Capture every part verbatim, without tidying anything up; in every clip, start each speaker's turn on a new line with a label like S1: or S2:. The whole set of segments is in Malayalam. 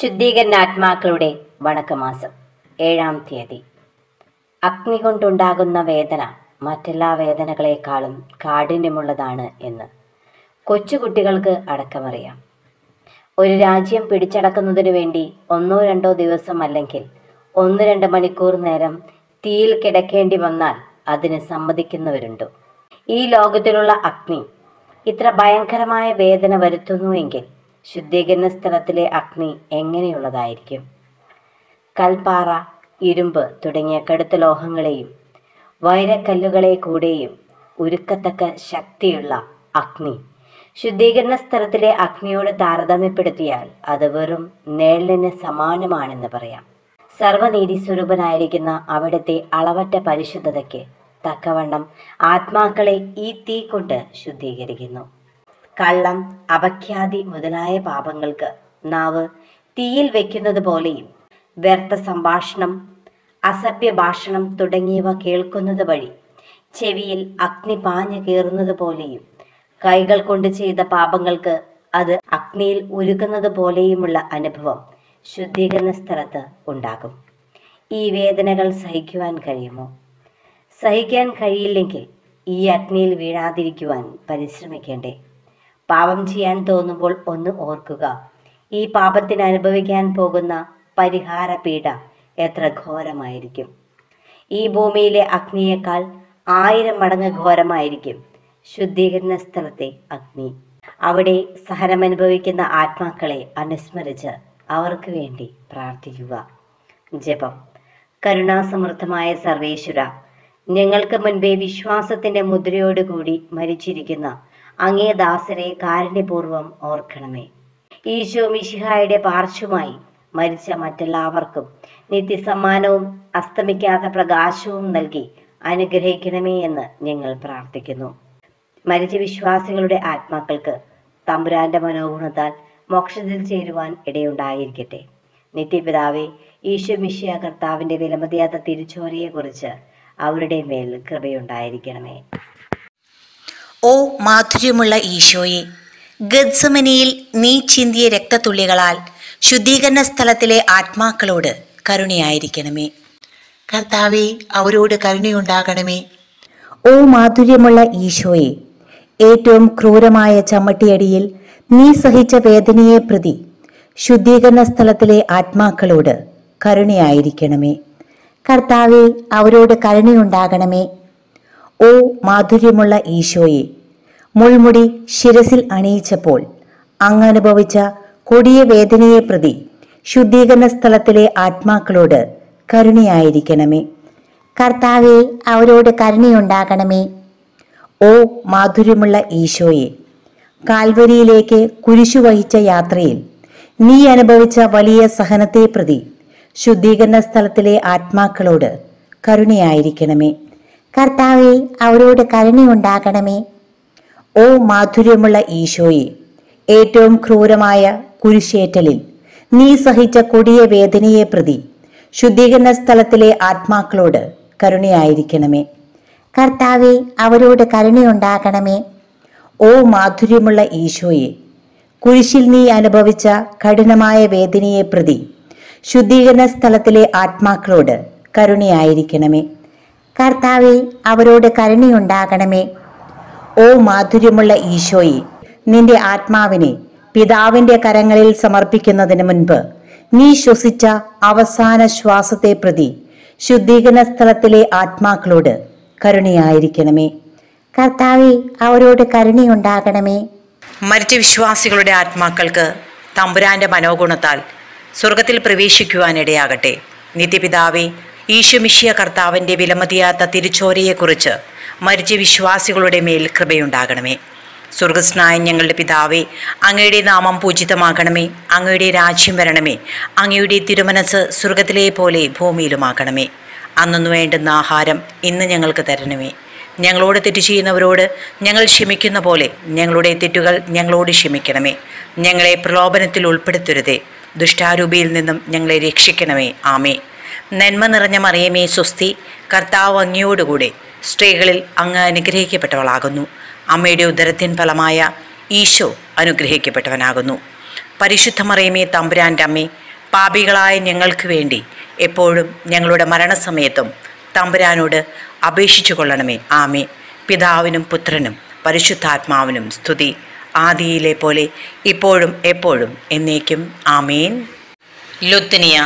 S1: ശുദ്ധീകരണാത്മാക്കളുടെ വണക്കമാസം ഏഴാം തീയതി. അഗ്നി കൊണ്ടുണ്ടാകുന്ന വേദന മറ്റെല്ലാ വേദനകളെക്കാളും കാഠിന്യമുള്ളതാണ് എന്ന് കൊച്ചുകുട്ടികൾക്ക് അടക്കമറിയാം. ഒരു രാജ്യം പിടിച്ചടക്കുന്നതിനു വേണ്ടി ഒന്നോ രണ്ടോ ദിവസം അല്ലെങ്കിൽ ഒന്ന് രണ്ട് മണിക്കൂർ നേരം തീയിൽ കിടക്കേണ്ടി വന്നാൽ അതിന് സമ്മതിക്കുന്നവരുണ്ട്. ഈ ലോകത്തിലുള്ള അഗ്നി ഇത്ര ഭയങ്കരമായ വേദന വരുത്തുന്നുവെങ്കിൽ ശുദ്ധീകരണ സ്ഥലത്തിലെ അഗ്നി എങ്ങനെയുള്ളതായിരിക്കും? കൽപ്പാറ, ഇരുമ്പ് തുടങ്ങിയ കടുത്ത ലോഹങ്ങളെയും വൈരക്കല്ലുകളെ കൂടെയും ഉരുക്കത്തക്ക ശക്തിയുള്ള അഗ്നി ശുദ്ധീകരണ സ്ഥലത്തിലെ അഗ്നിയോട് താരതമ്യപ്പെടുത്തിയാൽ അത് വെറും നേളിന് സമാനമാണെന്ന് പറയാം. സർവനീതി സ്വരൂപനായിരിക്കുന്ന അവിടുത്തെ അളവറ്റ പരിശുദ്ധതയ്ക്ക് തക്കവണ്ണം ആത്മാക്കളെ ഈ തീ കൊണ്ട് ശുദ്ധീകരിക്കുന്നു. കള്ളം, അപഖ്യാതി മുതലായ പാപങ്ങൾക്ക് നാവ് തീയിൽ വയ്ക്കുന്നത് പോലെയും വ്യർത്ഥ സംഭാഷണം, അസഭ്യ ഭാഷണം തുടങ്ങിയവ കേൾക്കുന്നത് വഴി ചെവിയിൽ അഗ്നി പാഞ്ഞു കയറുന്നത് പോലെയും കൈകൾ കൊണ്ട് ചെയ്ത പാപങ്ങൾക്ക് അത് അഗ്നിയിൽ ഉരുകുന്നത് പോലെയുമുള്ള അനുഭവം ശുദ്ധീകരണ സ്ഥലത്ത് ഉണ്ടാകും. ഈ വേദനകൾ സഹിക്കുവാൻ കഴിയുമോ? സഹിക്കാൻ കഴിയില്ലെങ്കിൽ ഈ അഗ്നിയിൽ വീഴാതിരിക്കുവാൻ പരിശ്രമിക്കേണ്ടേ? പാപം ചെയ്യാൻ തോന്നുമ്പോൾ ഒന്ന് ഓർക്കുക, ഈ പാപത്തിന് അനുഭവിക്കാൻ പോകുന്ന പരിഹാര പീഡ എത്ര ഘോരമായിരിക്കും. ഈ ഭൂമിയിലെ അഗ്നിയേക്കാൾ ആയിരം മടങ്ങ് ഘോരമായിരിക്കും ശുദ്ധീകരണ സ്ഥലത്തെ അഗ്നി. അവിടെ സഹനമനുഭവിക്കുന്ന ആത്മാക്കളെ അനുസ്മരിച്ച് അവർക്ക് വേണ്ടി പ്രാർത്ഥിക്കുക. ജപം. കരുണാസമൃദ്ധമായ സർവേശ്വര, ഞങ്ങൾക്ക് മുൻപേ വിശ്വാസത്തിന്റെ മുദ്രയോടുകൂടി മരിച്ചിരിക്കുന്ന അങ്ങേ ദാസരെ കാരുണ്യപൂർവ്വം ഓർക്കണമേ. ഈശോ മിശിഹായുടെ പാർശ്വമായി മരിച്ച മറ്റെല്ലാവർക്കും നിത്യസമ്മാനവും അസ്തമിക്കാത്ത പ്രകാശവും നൽകി അനുഗ്രഹിക്കണമേ എന്ന് ഞങ്ങൾ പ്രാർത്ഥിക്കുന്നു. മരിച്ച വിശ്വാസികളുടെ ആത്മാക്കൾക്ക് തമ്പുരാന്റെ മനോഗുണത്താൽ മോക്ഷത്തിൽ ചേരുവാൻ ഇടയുണ്ടായിരിക്കട്ടെ. നിത്യപിതാവേ, ഈശോ മിശിഹാ കർത്താവിന്റെ വിലമതിയാത്ത തിരുച്ചോരയെക്കുറിച്ച് അവരുടെ മേൽ കൃപയുണ്ടായിരിക്കണമേ.
S2: ഓ മാധുര്യമുള്ള ഈശോയെ, ഗദ്സമനിയിൽ നീ ചിന്തിയ രക്തത്തുള്ളികളാൽ ശുദ്ധീകരണ സ്ഥലത്തിലെ ആത്മാക്കളോട് കരുണയായിരിക്കണമേ.
S3: കർത്താവേ, അവരോട് കരുണയുണ്ടാകണമേ.
S2: ഓ മാധുര്യമുള്ള ഈശോയെ, ഏറ്റവും ക്രൂരമായ ചമ്മട്ടിയടിയിൽ നീ സഹിച്ച വേദനയെ പ്രതി ശുദ്ധീകരണ സ്ഥലത്തിലെ ആത്മാക്കളോട് കരുണയായിരിക്കണമേ. കർത്താവേ, അവരോട് കരുണയുണ്ടാകണമേ. ഓ മാധുര്യമുള്ള ഈശോയെ, മുൾമുടി ശിരസിൽ അണിയിച്ചപ്പോൾ അങ്ങ് അനുഭവിച്ച കൊടിയ വേദനയെ പ്രതി ശുദ്ധീകരണ സ്ഥലത്തിലെ ആത്മാക്കളോട് കരുണയായിരിക്കണമേ. കർത്താവേ, അവരോട് കരുണയുണ്ടാകണമേ. ഓ മാധുര്യമുള്ള ഈശോയെ, കാൽവരിയിലേക്ക് കുരിശു വഹിച്ച യാത്രയിൽ നീ അനുഭവിച്ച വലിയ സഹനത്തെ പ്രതി ശുദ്ധീകരണ സ്ഥലത്തിലെ ആത്മാക്കളോട് കരുണയായിരിക്കണമേ. കർത്താവേ, അവരോട് കരുണയുണ്ടാകണമേ. ഓ മാധുര്യമുള്ള ഈശോയെ, ഏറ്റവും ക്രൂരമായ കുരിശേറ്റലിൽ നീ സഹിച്ച കൊടിയ വേദനയെ പ്രതി ശുദ്ധീകരണ സ്ഥലത്തിലെ ആത്മാക്കളോട് കരുണയായിരിക്കണമേ. കർത്താവേ, അവരോട് കരുണയുണ്ടാകണമേ. ഓ മാധുര്യമുള്ള ഈശോയെ, കുരിശിൽ നീ അനുഭവിച്ച കഠിനമായ വേദനയെ പ്രതി ശുദ്ധീകരണ സ്ഥലത്തിലെ ആത്മാക്കളോട് കരുണയായിരിക്കണമേ. കർത്താവേ, അവരോട് കരുണയുണ്ടാകണമേ. ഓ മാധുര്യമുള്ള ഈശോയെ, നിന്റെ ആത്മാവിനെ പിതാവിന്റെ കരങ്ങളിൽ സമർപ്പിക്കുന്നതിന് മുൻപ് നീ ശ്വസിച്ച അവസാന ശ്വാസത്തെ പ്രതി ശുദ്ധീകരണ സ്ഥലത്തിലെ ആത്മാക്കളോട് കരുണയായിരിക്കണമേ. കർത്താവേ, അവരോട് കരുണയുണ്ടാകണമേ.
S3: മരിച്ച വിശ്വാസികളുടെ ആത്മാക്കൾക്ക് തമ്പുരാന്റെ മനോഗുണത്താൽ സ്വർഗത്തിൽ പ്രവേശിക്കുവാനിടയാകട്ടെ. നിത്യപിതാവേ, ഈശോ മിശിഹാ കർത്താവിന്റെ വിലമതിയാത്ത തിരുച്ചോരയെക്കുറിച്ച് മരിച്ച വിശ്വാസികളുടെ മേൽ കൃപയുണ്ടാകണമേ. സ്വർഗസ്നായ ഞങ്ങളുടെ പിതാവേ, അങ്ങയുടെ നാമം പൂജിതമാകണമേ. അങ്ങയുടെ രാജ്യം വരണമേ. അങ്ങയുടെ തിരുമനസ് സ്വർഗത്തിലെ പോലെ ഭൂമിയിലുമാകണമേ. അന്നു വേണ്ടുന്ന ആഹാരം ഇന്ന് ഞങ്ങൾക്ക് തരണമേ. ഞങ്ങളോട് തെറ്റ് ചെയ്യുന്നവരോട് ഞങ്ങൾ ക്ഷമിക്കുന്ന പോലെ ഞങ്ങളുടെ തെറ്റുകൾ ഞങ്ങളോട് ക്ഷമിക്കണമേ. ഞങ്ങളെ പ്രലോഭനത്തിൽ ഉൾപ്പെടുത്തരുതേ, ദുഷ്ടാരൂപിയിൽ നിന്നും ഞങ്ങളെ രക്ഷിക്കണമേ. ആമേ. നന്മ നിറഞ്ഞ മറിയമേ സ്വസ്തി, കർത്താവ് അങ്ങയോടുകൂടെ സ്ത്രീകളിൽ അങ്ങ് അനുഗ്രഹിക്കപ്പെട്ടവളാകുന്നു. അമ്മയുടെ ഉദരത്തിൻ ഫലമായ ഈശോ അനുഗ്രഹിക്കപ്പെട്ടവനാകുന്നു. പരിശുദ്ധ മറിയമേ തമ്പുരാൻ്റെ അമ്മേ, പാപികളായ ഞങ്ങൾക്ക് വേണ്ടി എപ്പോഴും ഞങ്ങളുടെ മരണസമയത്തും തമ്പുരാനോട് അപേക്ഷിച്ചു കൊള്ളണമേ. ആമേ. പിതാവിനും പുത്രനും പരിശുദ്ധാത്മാവിനും സ്തുതി, ആദിയിലെ പോലെ ഇപ്പോഴും എപ്പോഴും എന്നേക്കും. ആമേൻ. ലുത്തിനിയ.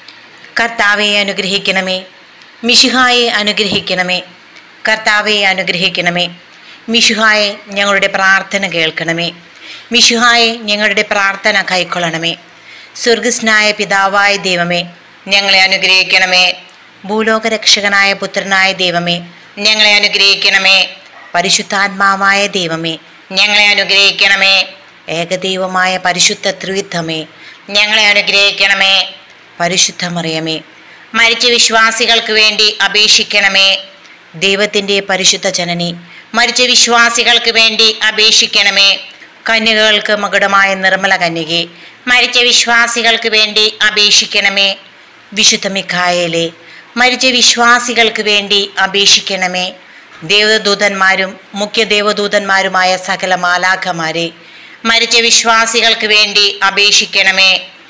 S3: കർത്താവെ അനുഗ്രഹിക്കണമേ, മിശിഹായെ അനുഗ്രഹിക്കണമേ. കർത്താവെ അനുഗ്രഹിക്കണമേ, മിശിഹായെ ഞങ്ങളുടെ പ്രാർത്ഥന കേൾക്കണമേ. മിശിഹായെ ഞങ്ങളുടെ പ്രാർത്ഥന കൈക്കൊള്ളണമേ. സ്വർഗസ്നായ പിതാവായ ദൈവമേ, ഞങ്ങളെ അനുഗ്രഹിക്കണമേ. ഭൂലോകരക്ഷകനായ പുത്രനായ ദൈവമേ, ഞങ്ങളെ അനുഗ്രഹിക്കണമേ. പരിശുദ്ധാത്മാവായ ദൈവമേ, ഞങ്ങളെ അനുഗ്രഹിക്കണമേ. ഏകദൈവമായ പരിശുദ്ധ ത്രിവിധമേ, ഞങ്ങളെ അനുഗ്രഹിക്കണമേ. പരിശുദ്ധ മറിയമേ, മരിച്ച വിശ്വാസികൾക്ക് വേണ്ടി അപേക്ഷിക്കണമേ. ദൈവത്തിൻ്റെ പരിശുദ്ധ ജനനി, മരിച്ച വിശ്വാസികൾക്ക് വേണ്ടി അപേക്ഷിക്കണമേ. കന്യകകൾക്ക് മകുടമായ നിർമ്മല കന്യകെ, മരിച്ച വിശ്വാസികൾക്ക് വേണ്ടി അപേക്ഷിക്കണമേ. വിശുദ്ധ മിഖായേലേ, മരിച്ച വിശ്വാസികൾക്ക് വേണ്ടി അപേക്ഷിക്കണമേ. ദേവദൂതന്മാരും മുഖ്യ ദേവദൂതന്മാരുമായ സകല മാലാഖമാരെ, മരിച്ച വിശ്വാസികൾക്ക് വേണ്ടി അപേക്ഷിക്കണമേ.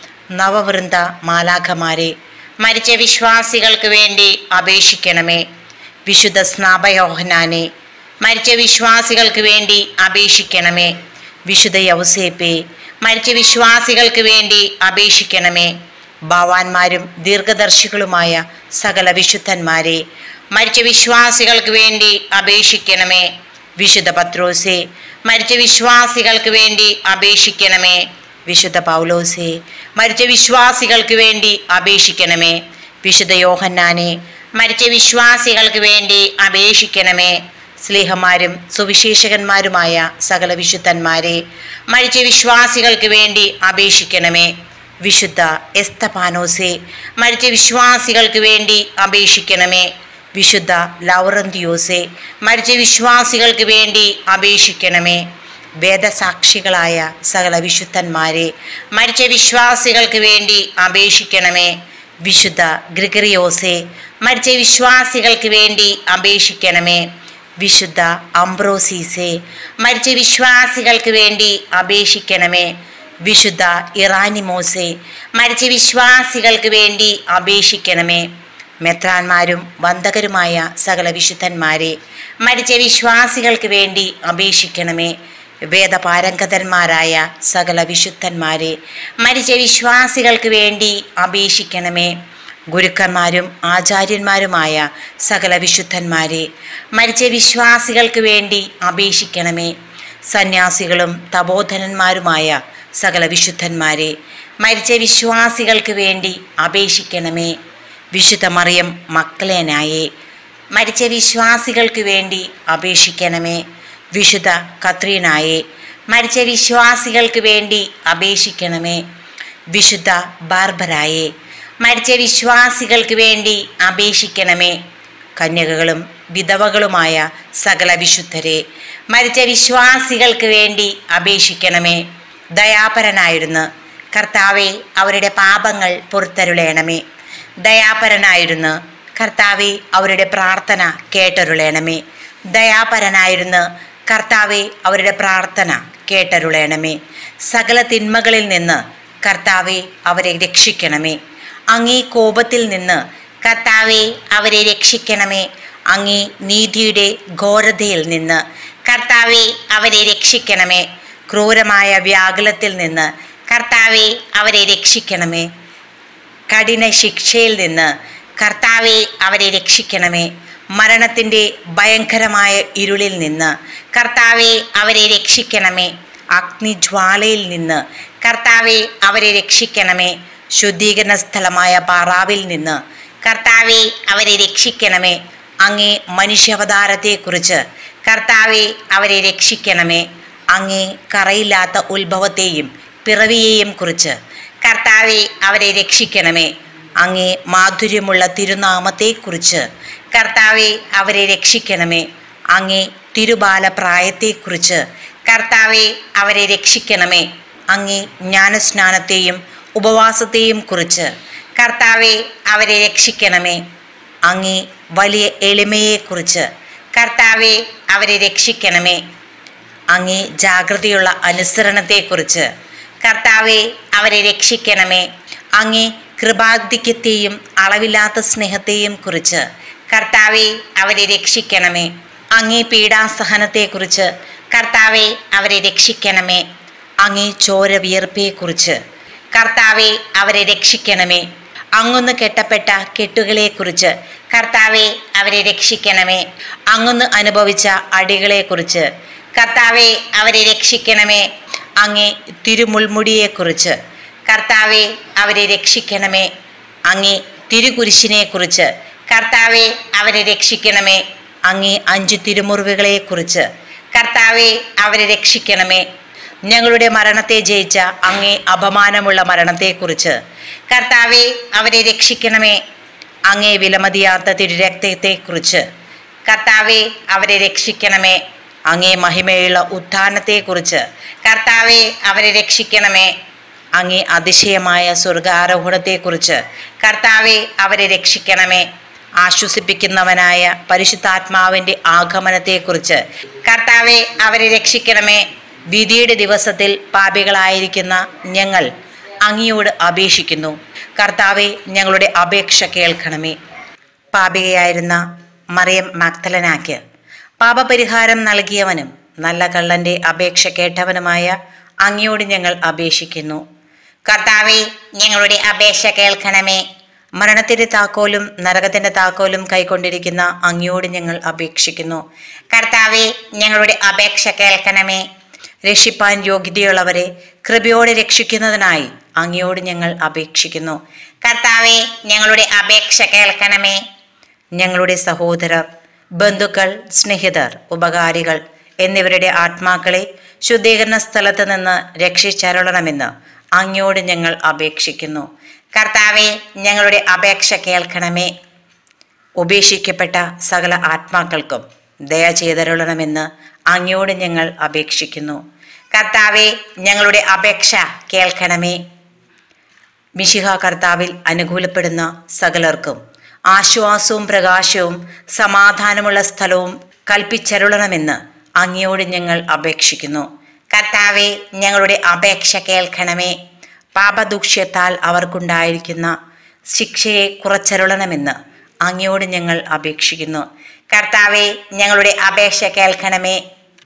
S3: നവവൃന്ദ മാലാഖമാരെ, മരിച്ച വിശ്വാസികൾക്ക് വേണ്ടി അപേക്ഷിക്കണമേ. വിശുദ്ധ സ്നാപയോഹനാനെ, മരിച്ച വിശ്വാസികൾക്ക് വേണ്ടി അപേക്ഷിക്കണമേ. വിശുദ്ധ യൗസേപ്പെ, മരിച്ച വിശ്വാസികൾക്ക് വേണ്ടി അപേക്ഷിക്കണമേ. ഭാവാന്മാരും ദീർഘദർശികളുമായ സകല വിശുദ്ധന്മാരെ, മരിച്ച വിശ്വാസികൾക്ക് വേണ്ടി അപേക്ഷിക്കണമേ. വിശുദ്ധ പത്രോസെ, മരിച്ച വിശ്വാസികൾക്ക് വേണ്ടി അപേക്ഷിക്കണമേ. വിശുദ്ധ പൗലോസെ, മരിച്ച വിശ്വാസികൾക്ക് വേണ്ടി അപേക്ഷിക്കണമേ. വിശുദ്ധ യോഹന്നാനെ, മരിച്ച വിശ്വാസികൾക്ക് വേണ്ടി അപേക്ഷിക്കണമേ. സ്ലീഹന്മാരും സുവിശേഷകന്മാരുമായ സകല വിശുദ്ധന്മാരെ, മരിച്ച വിശ്വാസികൾക്ക് വേണ്ടി അപേക്ഷിക്കണമേ. വിശുദ്ധ എസ്തപാനോസെ, മരിച്ച വിശ്വാസികൾക്ക് വേണ്ടി അപേക്ഷിക്കണമേ. വിശുദ്ധ ലൗറന്തിയോസെ, മരിച്ച വിശ്വാസികൾക്ക് വേണ്ടി അപേക്ഷിക്കണമേ. വേദസാക്ഷികളായ സകല വിശുദ്ധന്മാരെ, മരിച്ച വിശ്വാസികൾക്ക് വേണ്ടി അപേക്ഷിക്കണമേ. വിശുദ്ധ ഗ്രിഗറിയോസെ, മരിച്ച വിശ്വാസികൾക്ക് വേണ്ടി അപേക്ഷിക്കണമേ. വിശുദ്ധ അംബ്രോസീസെ, മരിച്ച വിശ്വാസികൾക്ക് വേണ്ടി അപേക്ഷിക്കണമേ. വിശുദ്ധ ഇറാനിമോസെ, മരിച്ച വിശ്വാസികൾക്ക് വേണ്ടി അപേക്ഷിക്കണമേ. മെത്രാന്മാരും വന്ദകരുമായ സകല വിശുദ്ധന്മാരെ, മരിച്ച വിശ്വാസികൾക്ക് വേണ്ടി അപേക്ഷിക്കണമേ. വേദപാരംഗതന്മാരായ സകല വിശുദ്ധന്മാരെ, മരിച്ച വിശ്വാസികൾക്ക് വേണ്ടി അപേക്ഷിക്കണമേ. ഗുരുക്കന്മാരും ആചാര്യന്മാരുമായ സകല വിശുദ്ധന്മാരെ, മരിച്ച വിശ്വാസികൾക്ക് വേണ്ടി അപേക്ഷിക്കണമേ. സന്യാസികളും തപോധനന്മാരുമായ സകല വിശുദ്ധന്മാരെ, മരിച്ച വിശ്വാസികൾക്ക് വേണ്ടി അപേക്ഷിക്കണമേ. വിശുദ്ധ മറിയം മക്ലേനായെ, മരിച്ച വിശ്വാസികൾക്ക് വേണ്ടി അപേക്ഷിക്കണമേ. വിശുദ്ധ കത്രീനായെ, മരിച്ച വിശ്വാസികൾക്ക് വേണ്ടി അപേക്ഷിക്കണമേ. വിശുദ്ധ ബാർബരായെ, മരിച്ച വിശ്വാസികൾക്ക് വേണ്ടി അപേക്ഷിക്കണമേ. കന്യകകളും വിധവകളുമായ സകല വിശുദ്ധരെ, മരിച്ച വിശ്വാസികൾക്ക് വേണ്ടി അപേക്ഷിക്കണമേ. ദയാപരനായിരുന്നു കർത്താവെ, അവരുടെ പാപങ്ങൾ പുറത്തരുളേണമേ. ദയാപരനായിരുന്നു കർത്താവെ, അവരുടെ പ്രാർത്ഥന കേട്ടരുളേണമേ. ദയാപരനായിരുന്നു കർത്താവെ, അവരുടെ പ്രാർത്ഥന കേട്ടരുളേണമേ. സകല തിന്മകളിൽ നിന്ന് കർത്താവെ, അവരെ രക്ഷിക്കണമേ. അങ്ങേ കോപത്തിൽ നിന്ന് കർത്താവെ, അവരെ രക്ഷിക്കണമേ. അങ്ങേ നീതിയുടെ ഘോരതയിൽ നിന്ന് കർത്താവെ, അവരെ രക്ഷിക്കണമേ. ക്രൂരമായ വ്യാകുലത്തിൽ നിന്ന് കർത്താവെ, അവരെ രക്ഷിക്കണമേ. കഠിന ശിക്ഷയിൽ നിന്ന് കർത്താവെ, അവരെ രക്ഷിക്കണമേ. മരണത്തിൻ്റെ ഭയങ്കരമായ ഇരുളിൽ നിന്ന് കർത്താവെ, അവരെ രക്ഷിക്കണമേ. അഗ്നിജ്വാലയിൽ നിന്ന് കർത്താവെ, അവരെ രക്ഷിക്കണമേ. ശുദ്ധീകരണ സ്ഥലമായ പാറാവിൽ നിന്ന് കർത്താവെ, അവരെ രക്ഷിക്കണമേ. അങ്ങേ മനുഷ്യാവതാരത്തെക്കുറിച്ച് കർത്താവെ, അവരെ രക്ഷിക്കണമേ. അങ്ങേ കറയില്ലാത്ത ഉത്ഭവത്തെയും പിറവിയെയും കുറിച്ച് കർത്താവെ, അവരെ രക്ഷിക്കണമേ. അങ്ങേ മാധുര്യമുള്ള തിരുനാമത്തെക്കുറിച്ച് കർത്താവെ, അവരെ രക്ഷിക്കണമേ. അങ്ങേ തിരുബാലപ്രായത്തെക്കുറിച്ച് കർത്താവെ, അവരെ രക്ഷിക്കണമേ. അങ്ങേ ജ്ഞാനസ്നാനത്തെയും ഉപവാസത്തെയും കുറിച്ച് കർത്താവെ, അവരെ രക്ഷിക്കണമേ. അങ്ങേ വലിയ എളിമയെക്കുറിച്ച് കർത്താവെ, അവരെ രക്ഷിക്കണമേ. അങ്ങേ ജാഗ്രതയുള്ള അനുസരണത്തെക്കുറിച്ച് കർത്താവെ, അവരെ രക്ഷിക്കണമേ. അങ്ങേ കൃപാധിക്യത്തെയും അളവില്ലാത്ത സ്നേഹത്തെയും കുറിച്ച് കർത്താവെ അവരെ രക്ഷിക്കണമേ. അങ്ങേ പീഡാസഹനത്തെക്കുറിച്ച് കർത്താവെ അവരെ രക്ഷിക്കണമേ. അങ്ങേ ചോര വിയർപ്പയെക്കുറിച്ച് കർത്താവെ അവരെ രക്ഷിക്കണമേ. അങ്ങൊന്ന് കെട്ടപ്പെട്ട കെട്ടുകളെക്കുറിച്ച് കർത്താവെ അവരെ രക്ഷിക്കണമേ. അങ്ങൊന്ന് അനുഭവിച്ച അടികളെക്കുറിച്ച് കർത്താവെ അവരെ രക്ഷിക്കണമേ. അങ്ങേ തിരുമുൾമുടിയെക്കുറിച്ച് കർത്താവെ അവരെ രക്ഷിക്കണമേ. അങ്ങേ തിരുകുരിശിനെക്കുറിച്ച് കർത്താവെ അവരെ രക്ഷിക്കണമേ. അങ്ങേ അഞ്ചു തിരുമുറിവുകളെക്കുറിച്ച് കർത്താവെ അവരെ രക്ഷിക്കണമേ. ഞങ്ങളുടെ മരണത്തെ ജയിച്ച അങ്ങേ അപമാനമുള്ള മരണത്തെക്കുറിച്ച് കർത്താവെ അവരെ രക്ഷിക്കണമേ. അങ്ങേ വിലമതിയാത്ത തിരുരക്തത്തെക്കുറിച്ച് കർത്താവെ അവരെ രക്ഷിക്കണമേ. അങ്ങേ മഹിമയുള്ള ഉത്ഥാനത്തെക്കുറിച്ച് കർത്താവെ അവരെ രക്ഷിക്കണമേ. അങ്ങേ അതിശയമായ സ്വർഗാരോഹണത്തെക്കുറിച്ച് കർത്താവെ അവരെ രക്ഷിക്കണമേ. ആശ്വസിപ്പിക്കുന്നവനായ പരിശുദ്ധാത്മാവിൻ്റെ ആഗമനത്തെക്കുറിച്ച് കർത്താവെ അവരെ രക്ഷിക്കണമേ. വിധിയുടെ ദിവസത്തിൽ പാപികളായിരിക്കുന്ന ഞങ്ങൾ അങ്ങയോട് അപേക്ഷിക്കുന്നു. കർത്താവെ ഞങ്ങളുടെ അപേക്ഷ കേൾക്കണമേ. പാപികയായിരുന്ന മറിയം മഗ്ദലനാക്ക് പാപപരിഹാരം നൽകിയവനും നല്ല കള്ളന്റെ അപേക്ഷ കേട്ടവനുമായ അങ്ങയോട് ഞങ്ങൾ അപേക്ഷിക്കുന്നു. കർത്താവെ ഞങ്ങളുടെ അപേക്ഷ കേൾക്കണമേ. മരണത്തിന്റെ താക്കോലും നരകത്തിന്റെ താക്കോലും കൈക്കൊണ്ടിരിക്കുന്ന അങ്ങയോട് ഞങ്ങൾ അപേക്ഷിക്കുന്നു. കർത്താവെ ഞങ്ങളുടെ അപേക്ഷ കേൾക്കണമേ. രക്ഷിപ്പാൻ യോഗ്യതയുള്ളവരെ കൃപയോടെ രക്ഷിക്കുന്നതിനായി അങ്ങയോട് ഞങ്ങൾ അപേക്ഷിക്കുന്നു. കർത്താവെ ഞങ്ങളുടെ അപേക്ഷ കേൾക്കണമേ. ഞങ്ങളുടെ സഹോദരർ, ബന്ധുക്കൾ, സ്നേഹിതർ, ഉപകാരികൾ എന്നിവരുടെ ആത്മാക്കളെ ശുദ്ധീകരണ സ്ഥലത്ത് നിന്ന് രക്ഷിച്ചരുളണമെന്ന് അങ്ങയോട് ഞങ്ങൾ അപേക്ഷിക്കുന്നു. കർത്താവെ ഞങ്ങളുടെ അപേക്ഷ കേൾക്കണമേ. ഉപേക്ഷിക്കപ്പെട്ട സകല ആത്മാക്കൾക്കും ദയ ചെയ്തരുളണമെന്ന് അങ്ങയോട് ഞങ്ങൾ അപേക്ഷിക്കുന്നു. കർത്താവെ ഞങ്ങളുടെ അപേക്ഷ കേൾക്കണമേ. മിശിഹ കർത്താവിൽ അനുകൂലപ്പെടുന്ന സകലർക്കും ആശ്വാസവും പ്രകാശവും സമാധാനമുള്ള സ്ഥലവും കൽപ്പിച്ചരുളണമെന്ന് അങ്ങയോട് ഞങ്ങൾ അപേക്ഷിക്കുന്നു. കർത്താവെ ഞങ്ങളുടെ അപേക്ഷ കേൾക്കണമേ. പാപദൂഷ്യത്താൽ അവർക്കുണ്ടായിരിക്കുന്ന ശിക്ഷയെ കുറച്ചരുളണമെന്ന് അങ്ങയോട് ഞങ്ങൾ അപേക്ഷിക്കുന്നു. കർത്താവെ ഞങ്ങളുടെ അപേക്ഷ കേൾക്കണമേ.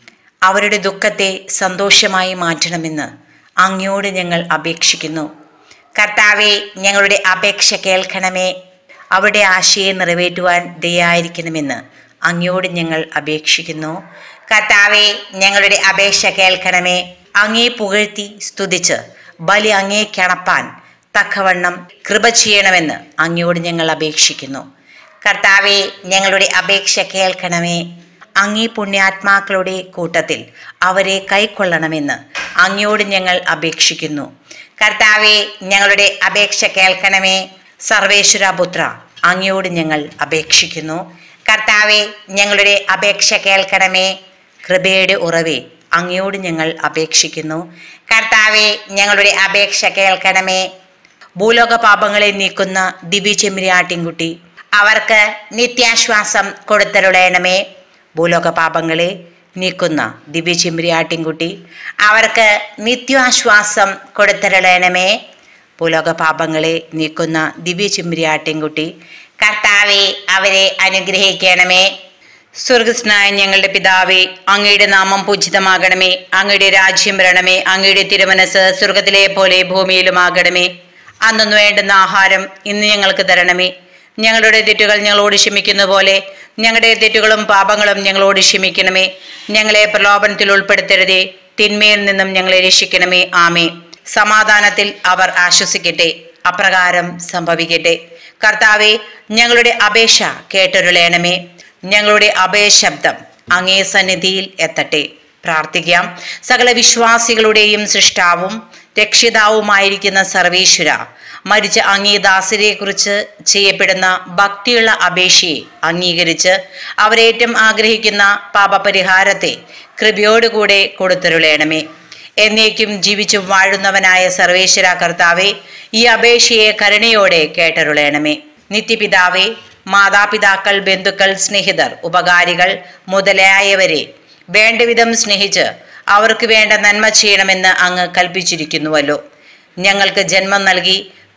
S3: അവരുടെ ദുഃഖത്തെ സന്തോഷമായി മാറ്റണമെന്ന് അങ്ങയോട് ഞങ്ങൾ അപേക്ഷിക്കുന്നു. കർത്താവെ ഞങ്ങളുടെ അപേക്ഷ കേൾക്കണമേ. അവരുടെ ആശയെ നിറവേറ്റുവാൻ ദയായിരിക്കണമെന്ന് അങ്ങയോട് ഞങ്ങൾ അപേക്ഷിക്കുന്നു. കർത്താവെ ഞങ്ങളുടെ അപേക്ഷ കേൾക്കണമേ. അങ്ങേ പുകഴ്ത്തി സ്തുതിച്ച് ബലി അങ്ങേ കണപ്പാൻ തക്കവണ്ണം കൃപ ചെയ്യണമെന്ന് അങ്ങയോട് ഞങ്ങൾ അപേക്ഷിക്കുന്നു. കർത്താവെ ഞങ്ങളുടെ അപേക്ഷ കേൾക്കണമേ. അങ്ങേ പുണ്യാത്മാക്കളുടെ കൂട്ടത്തിൽ അവരെ കൈക്കൊള്ളണമെന്ന് അങ്ങയോട് ഞങ്ങൾ അപേക്ഷിക്കുന്നു. കർത്താവെ ഞങ്ങളുടെ അപേക്ഷ കേൾക്കണമേ. സർവേശ്വരപുത്ര അങ്ങയോട് ഞങ്ങൾ അപേക്ഷിക്കുന്നു. കർത്താവെ ഞങ്ങളുടെ അപേക്ഷ കേൾക്കണമേ. കൃപയുടെ ഉറവേ അങ്ങയോട് ഞങ്ങൾ അപേക്ഷിക്കുന്നു. കർത്താവെ ഞങ്ങളുടെ അപേക്ഷ കേൾക്കണമേ. ഭൂലോക പാപങ്ങളെ നീക്കുന്ന ദിവ്യ ചെമ്മരിയാട്ടിൻകുട്ടി അവർക്ക് നിത്യാശ്വാസം കൊടുത്തരുളയണമേ. ഭൂലോക പാപങ്ങളെ നീക്കുന്ന ദിവ്യ ചെമ്മരിയാട്ടിൻകുട്ടി അവർക്ക് നിത്യാശ്വാസം കൊടുത്തരുളയണമേ. ഭൂലോക പാപങ്ങളെ നീക്കുന്ന ദിവ്യ ചെമ്മരിയാട്ടിൻകുട്ടി കർത്താവെ അവരെ അനുഗ്രഹിക്കണമേ. സ്വർഗസ്നായ ഞങ്ങളുടെ പിതാവേ, അങ്ങയുടെ നാമം പൂജിതമാകണമേ. അങ്ങയുടെ രാജ്യം വരണമേ. അങ്ങയുടെ തിരുമനസ് സ്വർഗത്തിലെ പോലെ ഭൂമിയിലുമാകണമേ. അന്നു വേണ്ടുന്ന ആഹാരം ഇന്ന് ഞങ്ങൾക്ക് തരണമേ. ഞങ്ങളുടെ തെറ്റുകൾ ഞങ്ങളോട് ക്ഷമിക്കുന്ന പോലെ ഞങ്ങളുടെ തെറ്റുകളും പാപങ്ങളും ഞങ്ങളോട് ക്ഷമിക്കണമേ. ഞങ്ങളെ പ്രലോഭനത്തിൽ ഉൾപ്പെടുത്തരുതേ, തിന്മയിൽ നിന്നും ഞങ്ങളെ രക്ഷിക്കണമേ. ആമേ. സമാധാനത്തിൽ അവർ ആശ്വസിക്കട്ടെ, അപ്രകാരം സംഭവിക്കട്ടെ. കർത്താവെ ഞങ്ങളുടെ അപേക്ഷ കേട്ടൊരുളയണമേ. ഞങ്ങളുടെ അഭയശബ്ദം അങ്ങേ സന്നിധിയിൽ എത്തട്ടെ. പ്രാർത്ഥിക്കാം. സകല വിശ്വാസികളുടെയും സൃഷ്ടാവും രക്ഷിതാവുമായിരിക്കുന്ന സർവേശ്വര, മരിച്ച അങ്ങേ ദാസരെ കുറിച്ച് ചെയ്യപ്പെടുന്ന ഭക്തിയുള്ള അപേക്ഷയെ അംഗീകരിച്ച് അവരേറ്റം ആഗ്രഹിക്കുന്ന പാപപരിഹാരത്തെ കൃപയോടുകൂടെ കൊടുത്തരുളയണമേ. എന്നേക്കും ജീവിച്ചും വാഴുന്നവനായ സർവേശ്വര കർത്താവെ, ഈ അപേക്ഷയെ കരുണയോടെ കേട്ടരുളയണമേ. നിത്യപിതാവേ, മാതാപിതാക്കൾ, ബന്ധുക്കൾ, സ്നേഹിതർ, ഉപകാരികൾ മുതലായവരെ വേണ്ടവിധം സ്നേഹിച്ച് അവർക്ക് വേണ്ട നന്മ ചെയ്യണമെന്ന് അങ്ങ് കൽപ്പിച്ചിരിക്കുന്നുവല്ലോ. ഞങ്ങൾക്ക് ജന്മം നൽകി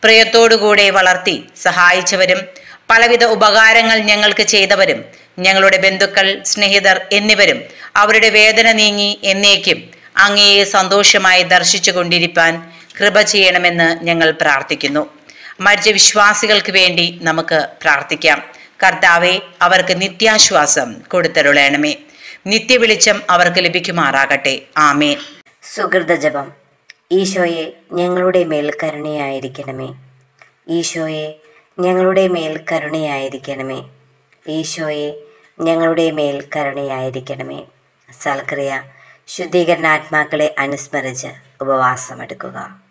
S3: പ്രിയത്തോടുകൂടെ വളർത്തി സഹായിച്ചവരും പലവിധ ഉപകാരങ്ങൾ ഞങ്ങൾക്ക് ചെയ്തവരും ഞങ്ങളുടെ ബന്ധുക്കൾ, സ്നേഹിതർ എന്നിവരും അവരുടെ വേദന നീങ്ങി എന്നേക്കും അങ്ങയെ സന്തോഷമായി ദർശിച്ചു കൊണ്ടിരിപ്പാൻ കൃപ ചെയ്യണമെന്ന് ഞങ്ങൾ പ്രാർത്ഥിക്കുന്നു. മരിച്ച വിശ്വാസികൾക്ക് വേണ്ടി നമുക്ക് പ്രാർത്ഥിക്കാം. കർത്താവെ, അവർക്ക് നിത്യാശ്വാസം കൊടുത്തരുളണമേ. നിത്യവെളിച്ചം അവർക്ക് ലഭിക്കുമാറാകട്ടെ. ആമേൻ.
S1: സുഹൃത ജപം. ഈശോയെ, ഞങ്ങളുടെ മേൽ കരുണയായിരിക്കണമേ. ഈശോയെ, ഞങ്ങളുടെ മേൽ കരുണയായിരിക്കണമേ. ഈശോയെ, ഞങ്ങളുടെ മേൽ കരുണയായിരിക്കണമേ. സൽക്രിയ. ശുദ്ധീകരണാത്മാക്കളെ അനുസ്മരിച്ച് ഉപവാസമെടുക്കുക.